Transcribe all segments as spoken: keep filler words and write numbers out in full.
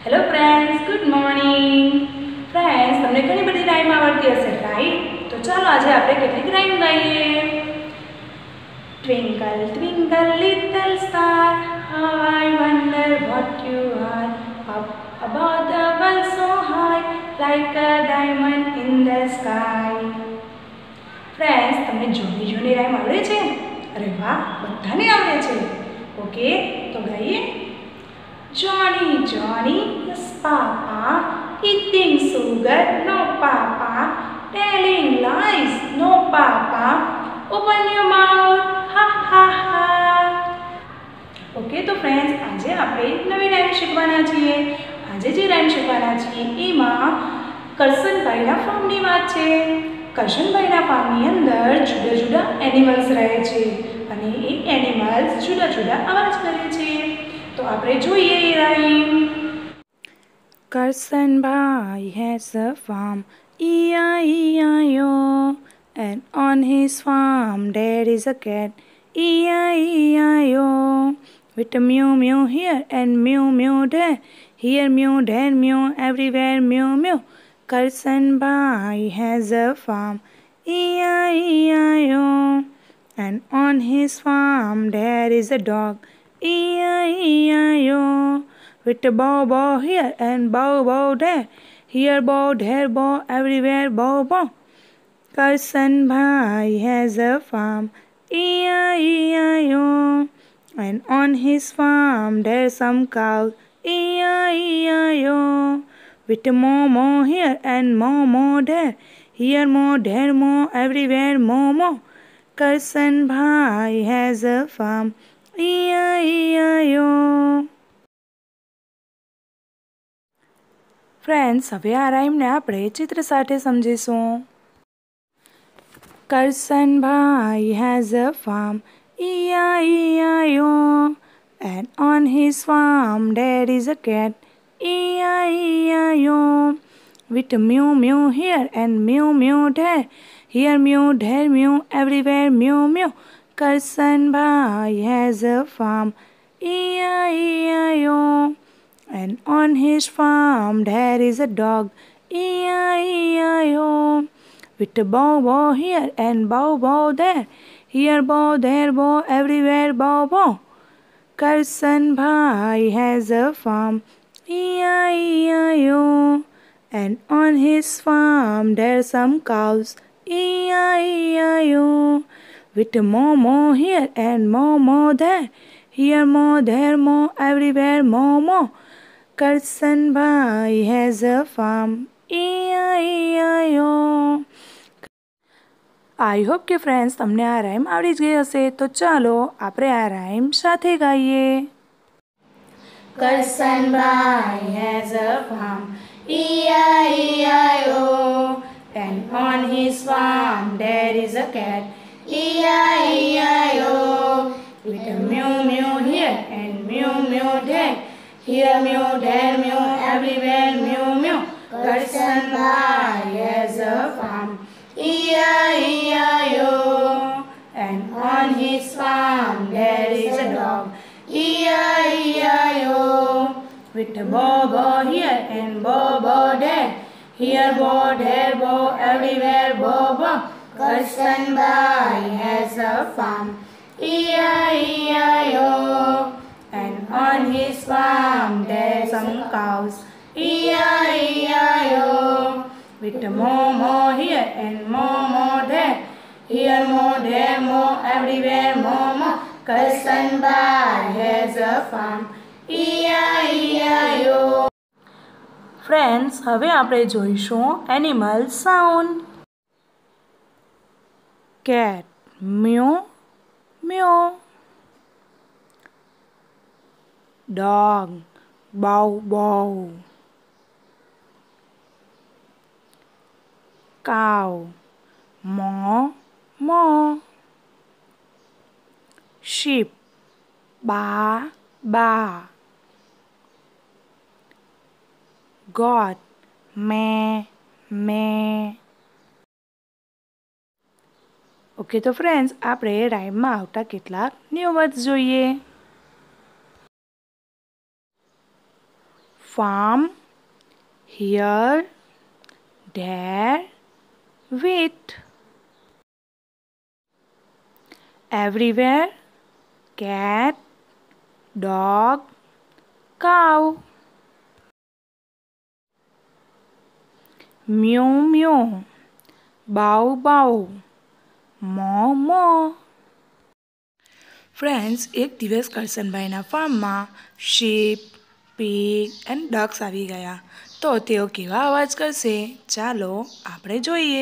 Hello friends, good morning. Friends, તમને ઘણી બધી રાઈમ આવડતી હશે, રાઈટ? તો ચાલો આજે આપણે કેટલીક રાઈમ ગાઈએ. Twinkle twinkle little star, how I wonder what you are, up above the world so high, like a diamond in the sky. Friends, તમને જૂની જૂની રાઈમ આવડે છે? અરે વાહ, બધાને આવડે છે. ઓકે, તો ગાઈએ. Johnny, Johnny, yes papa, eating sugar, no papa, telling lies, no papa, open your mouth, ha ha ha. Okay, તો ફ્રેન્ડ્સ, આજે આપણે નવી રાઈમ શીખવાના છીએ. આજે જે રાઈમ શીખવાના છીએ એમાં કરશનભાઈના ફાર્મની વાત છે. કરશનભાઈના ફાર્મની અંદર જુદા જુદા એનિમલ્સ રહે છે અને એ એનિમલ્સ જુદા જુદા અવાજ કરે છે. તો આપણે જોઈએ એ rhyme. Karsanbhai has a farm, E I E I O, and on his farm there is a cat, E I E I O, with a mew mew here and mew mew there, here mew, there mew, everywhere mew mew. Karsanbhai has a farm, E I E I O, and on his farm there is a dog, E I E I O, with a bow bow here and bow bow there, here bow, there bow, everywhere bow bow. Karsanbhai has a farm, E I E I O, and on his farm there's some cows, E I E I O, with a moo moo here and moo moo there, here moo, there moo, everywhere moo moo. Karsanbhai has a farm, E I E I O. Friends, હવે આ રાઈમને આપણે ચિત્ર સાથે સમજીશું. Karsanbhai has a farm, E I E I O, and on his farm there is a cat, E I E I O, with a mew mew here and mew mew there, here mew, there mew, everywhere mew mew. Karsanbhai has a farm, E I E I O, and on his farm there is a dog, E I E I O, with a bow bow here and bow bow there, here bow, there bow, everywhere bow bow. Karsanbhai has a farm, E I E I O, and on his farm there's some cows, E I E I O, with a moo moo here and moo moo there, here moo, there moo, everywhere moo moo. Karsanbhai has a farm, E I E I O. I hope કે friends તમને આ rhyme આવડી જ ગઈ હશે. તો ચાલો આપણે આ રાઈમ સાથે ગાઈએ. Karsanbhai has a farm, E I E I O, and on his farm there is a cat, E I E I O, with a mew mew here and mew mew there, here mew, there mew, everywhere mew mew. Karsanbhai has a farm, E I E I O, and on his farm there is a dog, E I E I O, with a bow bow here and bow bow there, here bow, there bow, everywhere bow bow. Karsanbhai has a farm, E I E I O, and on his farm there's some cows, E I E I O, with a moo moo here and moo moo there, here moo, there moo, everywhere moo moo. Karsanbhai has a farm, E I E I O. Friends, હવે આપણે જોઈશું animal sound. Cat, meow meow. Dog, bow bow. Cow, moo moo. Sheep, ba ba. Goat, meh meh. Okay, તો friends આપણે રાઈમમાં આવતા કેટલાક new words જોઈએ. farm, here, there, wheat. Everywhere, cat, dog, cow. Meow meow, bow bow, moo moo. Friends, एक दिवस करसनभाईना फार्मમાં sheep, pig and ducks આવી ગયા. તો તેઓ કેવા અવાજ કરશે? ચાલો આપણે જોઈએ.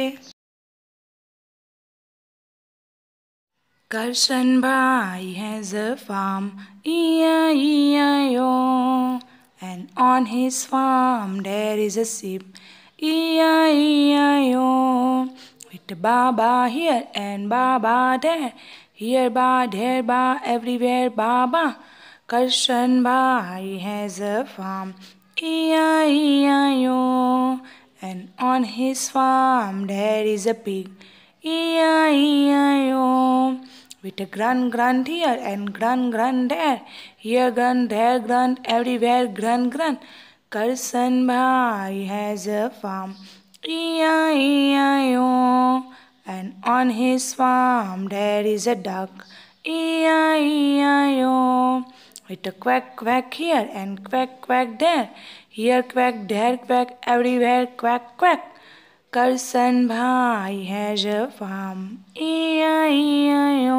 Karshanbhai has a farm, E I E I O. And on his farm there is a sheep, E I E I O. With Baba here and Baba there, here ba, there ba, everywhere Baba. Karshanbhai has a farm, E I E I O. And on his farm there is a pig, E I E I O. With a grunt grunt here and grunt grunt there, here grunt, there grunt, everywhere grunt grunt. Karshanbhai has a farm, E I E I O. And on his farm there is a duck, E I E I O. With a quack quack here and quack quack there, here quack, there quack, everywhere quack quack. Karshanbhai has a farm, E I E I O.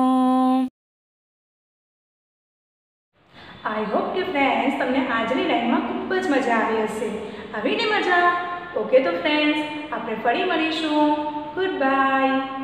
I hope कि friends तमने आजनी line में खूब ज मजा आई हशे. आवी ने मजा? ओके तो फ्रेंड्स, आपणे फरी मळीशुं. Good bye.